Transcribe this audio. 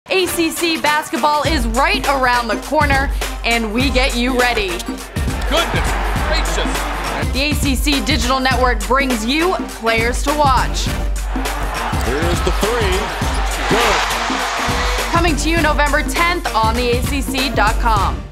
ACC basketball is right around the corner, and we get you ready. Goodness gracious! The ACC Digital Network brings you players to watch. Here's the three. Good. Coming to you November 10th on theacc.com.